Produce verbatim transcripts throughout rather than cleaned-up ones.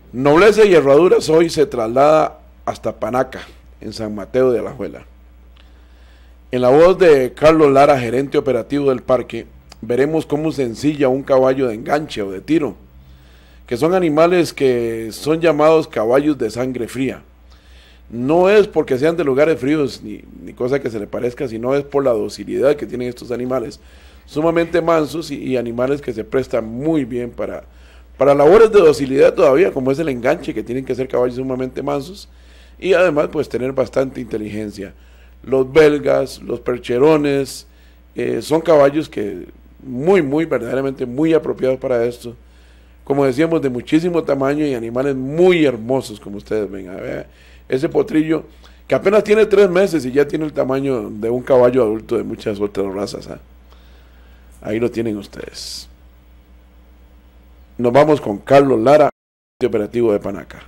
Nobleza y Herraduras hoy se traslada hasta Panaca, en San Mateo de Alajuela. En la voz de Carlos Lara, gerente operativo del parque, veremos cómo se ensilla un caballo de enganche o de tiro, que son animales que son llamados caballos de sangre fría. No es porque sean de lugares fríos ni, ni cosa que se le parezca, sino es por la docilidad que tienen estos animales, sumamente mansos y, y animales que se prestan muy bien para, para labores de docilidad todavía, como es el enganche, que tienen que ser caballos sumamente mansos y además pues tener bastante inteligencia. Los belgas, los percherones, eh, son caballos que muy, muy, verdaderamente muy apropiados para esto. Como decíamos, de muchísimo tamaño y animales muy hermosos, como ustedes ven. A ver, ese potrillo que apenas tiene tres meses y ya tiene el tamaño de un caballo adulto de muchas otras razas. ¿eh? Ahí lo tienen ustedes. Nos vamos con Carlos Lara, operativo de Panaca.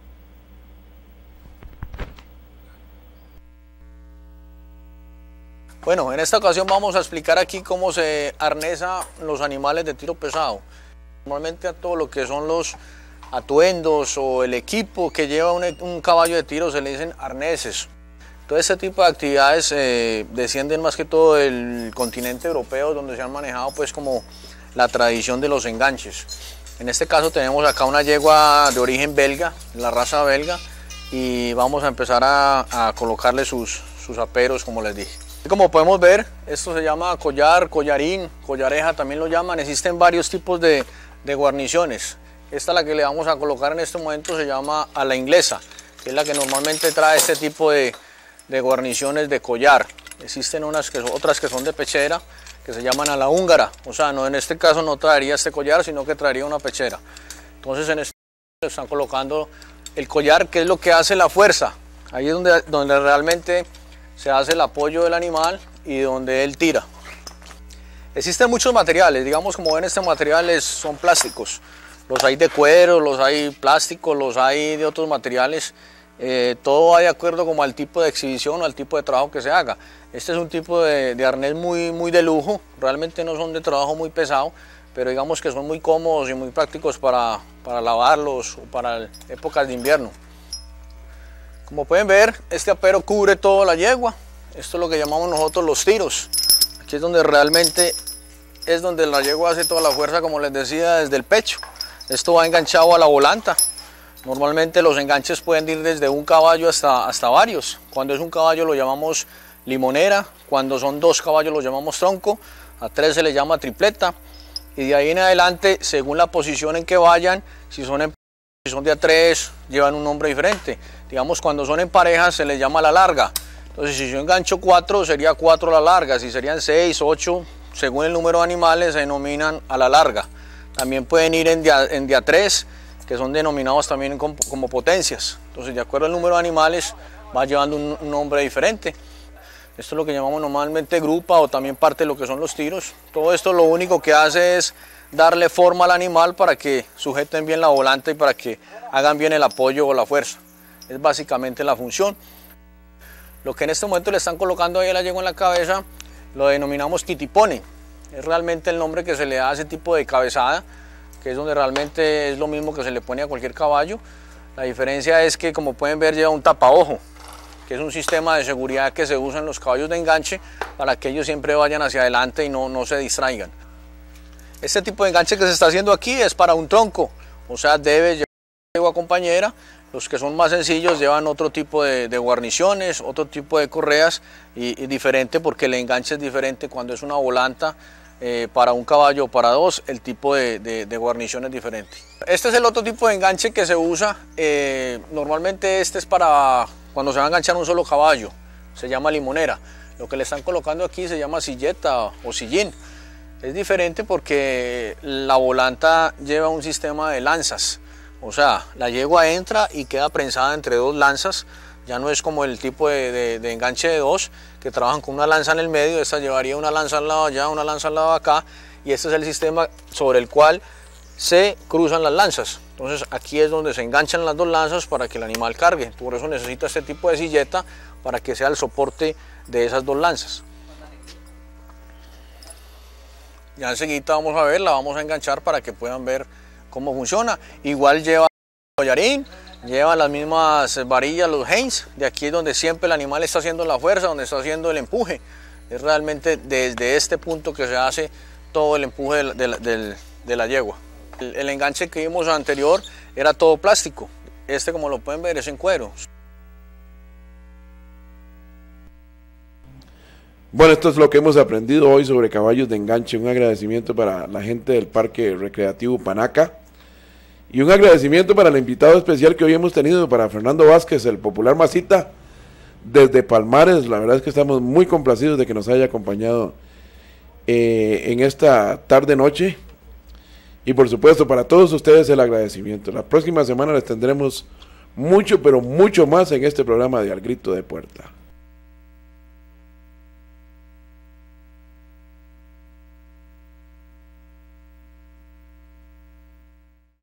Bueno, en esta ocasión vamos a explicar aquí cómo se arnesa los animales de tiro pesado. Normalmente a todo lo que son los atuendos o el equipo que lleva un, un caballo de tiro se le dicen arneses. Todo este tipo de actividades eh, descienden más que todo del continente europeo, donde se han manejado pues como la tradición de los enganches. En este caso tenemos acá una yegua de origen belga, la raza belga, y vamos a empezar a, a colocarle sus, sus aperos, como les dije. Como podemos ver, esto se llama collar, collarín, collareja también lo llaman. Existen varios tipos de, de guarniciones. Esta, la que le vamos a colocar en este momento, se llama a la inglesa, que es la que normalmente trae este tipo de, de guarniciones de collar. Existen unas que, otras que son de pechera, que se llaman a la húngara. O sea, no, en este caso no traería este collar, sino que traería una pechera. Entonces en este están colocando el collar, que es lo que hace la fuerza. Ahí es donde, donde realmente se hace el apoyo del animal y donde él tira. Existen muchos materiales, digamos, como ven, este material es, son plásticos. Los hay de cuero, los hay plásticos, los hay de otros materiales. Eh, todo va de acuerdo como al tipo de exhibición o al tipo de trabajo que se haga. Este es un tipo de, de arnés muy, muy de lujo, realmente no son de trabajo muy pesado, pero digamos que son muy cómodos y muy prácticos para, para lavarlos o para épocas de invierno. Como pueden ver, este apero cubre toda la yegua. Esto es lo que llamamos nosotros los tiros. Aquí es donde realmente es donde la yegua hace toda la fuerza, como les decía, desde el pecho. Esto va enganchado a la volanta. Normalmente los enganches pueden ir desde un caballo hasta, hasta varios. Cuando es un caballo lo llamamos limonera, cuando son dos caballos lo llamamos tronco, a tres se le llama tripleta, y de ahí en adelante, según la posición en que vayan, si son en Si son de a tres, llevan un nombre diferente. Digamos, cuando son en pareja se les llama la larga. Entonces, si yo engancho cuatro, sería cuatro la larga. Si serían seis, ocho, según el número de animales, se denominan a la larga. También pueden ir en de a, en de a tres, que son denominados también como, como potencias. Entonces, de acuerdo al número de animales, va llevando un, un nombre diferente. Esto es lo que llamamos normalmente grupa o también parte de lo que son los tiros. Todo esto lo único que hace es darle forma al animal para que sujeten bien la volanta y para que hagan bien el apoyo o la fuerza. Es básicamente la función. Lo que en este momento le están colocando ahí a la yegua en la cabeza lo denominamos kitipone. Es realmente el nombre que se le da a ese tipo de cabezada, que es donde realmente es lo mismo que se le pone a cualquier caballo. La diferencia es que, como pueden ver, lleva un tapaojo, que es un sistema de seguridad que se usa en los caballos de enganche para que ellos siempre vayan hacia adelante y no, no se distraigan. Este tipo de enganche que se está haciendo aquí es para un tronco, o sea, debe llevar yegua compañera. Los que son más sencillos llevan otro tipo de, de guarniciones, otro tipo de correas y, y diferente, porque el enganche es diferente cuando es una volanta eh, para un caballo o para dos, el tipo de, de, de guarnición es diferente. Este es el otro tipo de enganche que se usa, eh, normalmente este es para cuando se va a enganchar un solo caballo, se llama limonera. Lo que le están colocando aquí se llama silleta o sillín. Es diferente porque la volanta lleva un sistema de lanzas, o sea, la yegua entra y queda prensada entre dos lanzas. Ya no es como el tipo de, de, de enganche de dos, que trabajan con una lanza en el medio. Esta llevaría una lanza al lado allá, una lanza al lado acá, y este es el sistema sobre el cual se cruzan las lanzas. Entonces aquí es donde se enganchan las dos lanzas para que el animal cargue. Por eso necesita este tipo de silleta, para que sea el soporte de esas dos lanzas. Ya enseguida vamos a ver, la vamos a enganchar para que puedan ver cómo funciona. Igual lleva collarín, llevan las mismas varillas los Haynes, de aquí es donde siempre el animal está haciendo la fuerza, donde está haciendo el empuje. Es realmente desde este punto que se hace todo el empuje de la, de la, de de la yegua. El, el enganche que vimos anterior era todo plástico, este como lo pueden ver es en cuero. Bueno, esto es lo que hemos aprendido hoy sobre caballos de enganche. Un agradecimiento para la gente del Parque Recreativo Panaca y un agradecimiento para el invitado especial que hoy hemos tenido, para Fernando Vázquez, el popular Masita, desde Palmares. La verdad es que estamos muy complacidos de que nos haya acompañado eh, en esta tarde-noche. Y por supuesto, para todos ustedes el agradecimiento. La próxima semana les tendremos mucho, pero mucho más en este programa de Al Grito de Puerta.